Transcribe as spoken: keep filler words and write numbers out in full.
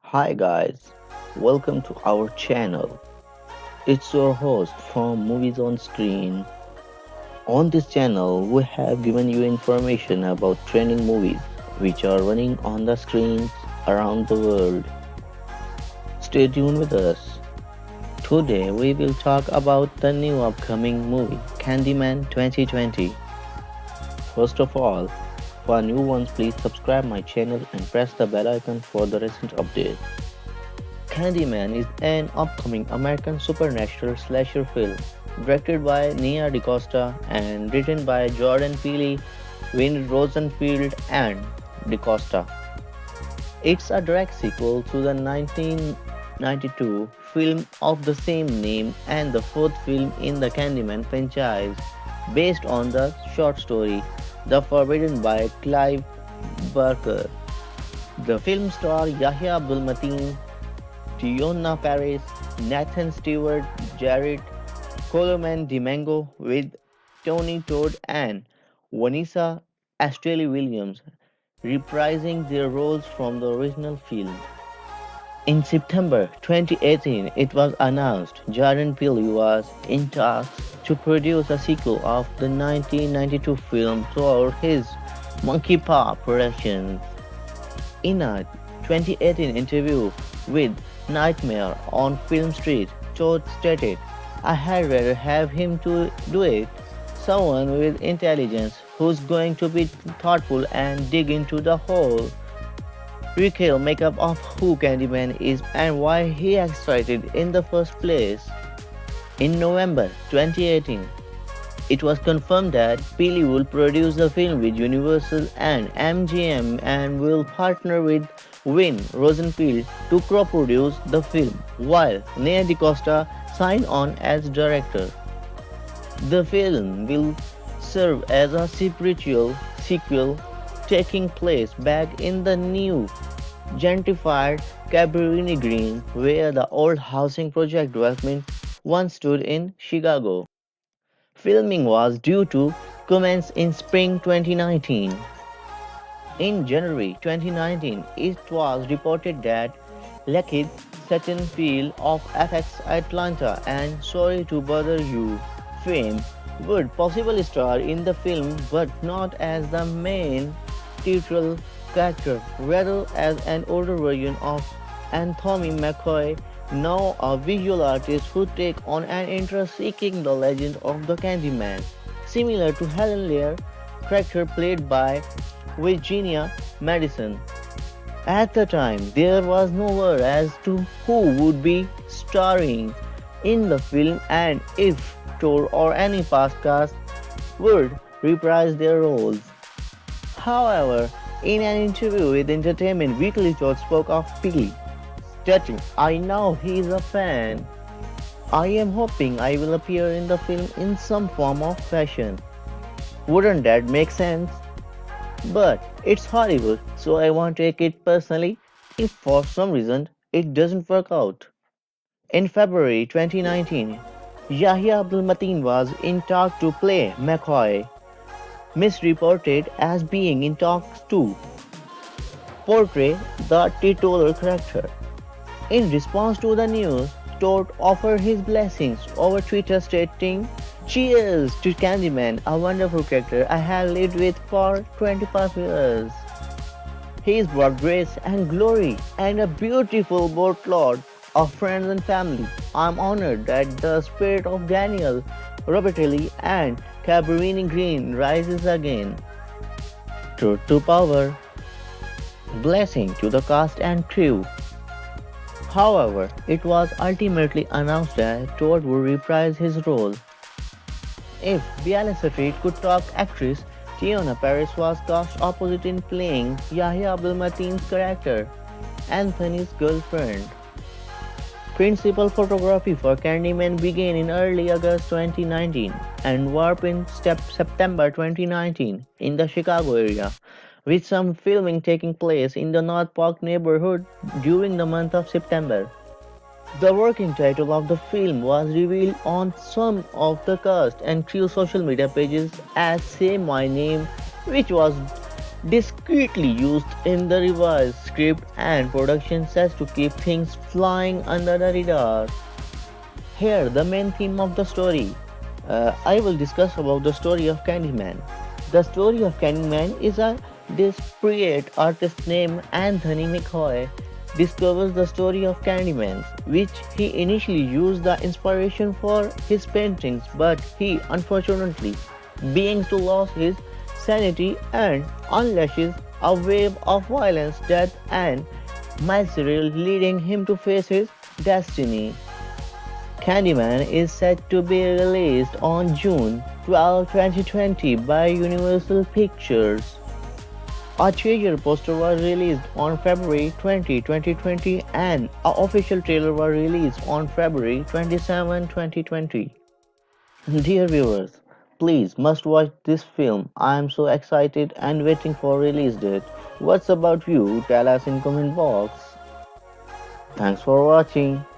Hi guys, welcome to our channel. It's your host from Movies on Screen. On this channel, we have given you information about trending movies which are running on the screens around the world. Stay tuned with us. Today we will talk about the new upcoming movie Candyman twenty twenty. First of all, for new ones please subscribe my channel and press the bell icon for the recent updates. Candyman is an upcoming American supernatural slasher film directed by Nia DaCosta and written by Jordan Peele, Wayne Rosenfield, and DaCosta. It's a direct sequel to the nineteen ninety-two film of the same name and the fourth film in the Candyman franchise, based on the short story The Forbidden by Clive Barker. The film stars Yahya Abdul-Mateen, Tiona Paris, Nathan Stewart, Jared Coleman Dimango with Tony Todd and Vanessa Ashtley Williams reprising their roles from the original film. In September twenty eighteen, it was announced Jordan Peele was in talks to produce a sequel of the nineteen ninety-two film through his Monkey Paw Productions. In a twenty eighteen interview with Nightmare on Film Street, Todd stated, I had rather have him to do it, someone with intelligence who's going to be thoughtful and dig into the whole recall makeup of who Candyman is and why he existed in the first place. In November twenty eighteen, it was confirmed that Peele will produce the film with Universal and M G M and will partner with Wayne Rosenfield to co-produce the film, while Nia DaCosta signed on as director. The film will serve as a spiritual sequel taking place back in the new gentrified Cabrini Green, where the old housing project development once stood in Chicago. Filming was due to commence in spring twenty nineteen. In January twenty nineteen, it was reported that Lakeith Stanfield of F X Atlanta and Sorry to Bother You fame would possibly star in the film but not as the main titular character, rather as an older version of Anthony McCoy, now a visual artist who takes on an interest seeking the legend of the Candyman, similar to Helen Lear, character played by Virginia Madison. At the time, there was no word as to who would be starring in the film and if Thor or any past cast would reprise their roles. However, in an interview with Entertainment Weekly, Todd spoke of Peele, stating, I know he is a fan. I am hoping I will appear in the film in some form or fashion. Wouldn't that make sense? But it's Hollywood, so I won't take it personally if for some reason it doesn't work out. In February twenty nineteen, Yahya Abdul-Mateen was in talks to play McCoy, misreported as being in talks to portray the titular character. In response to the news, Todd offered his blessings over Twitter stating, Cheers to Candyman, a wonderful character I have lived with for twenty-five years. He's brought grace and glory and a beautiful boatload of friends and family. I'm honored that the spirit of Daniel Robertelli and Cabrini Green rises again. Truth to power. Blessing to the cast and crew. However, it was ultimately announced that Todd would reprise his role. If Beale Street could talk, actress Tiona Paris was cast opposite in playing Yahya Abdul-Mateen's character, Anthony's girlfriend. Principal photography for Candyman began in early August twenty nineteen and warped in September twenty nineteen in the Chicago area, with some filming taking place in the North Park neighborhood during the month of September. The working title of the film was revealed on some of the cast and crew social media pages as Say My Name, which was discreetly used in the revised script and production sets to keep things flying under the radar. Here, the main theme of the story. Uh, I will discuss about the story of Candyman. The story of Candyman is a desperate artist named Anthony McCoy discovers the story of Candyman, which he initially used the inspiration for his paintings, but he unfortunately begins to lose his sanity and unleashes a wave of violence, death, and misery, leading him to face his destiny. Candyman is set to be released on June twelfth, twenty twenty by Universal Pictures. A teaser poster was released on February twentieth, twenty twenty and a official trailer was released on February twenty-seventh, twenty twenty. Dear viewers, please must watch this film. I am so excited and waiting for release date. What's about you? Tell us in comment box. Thanks for watching.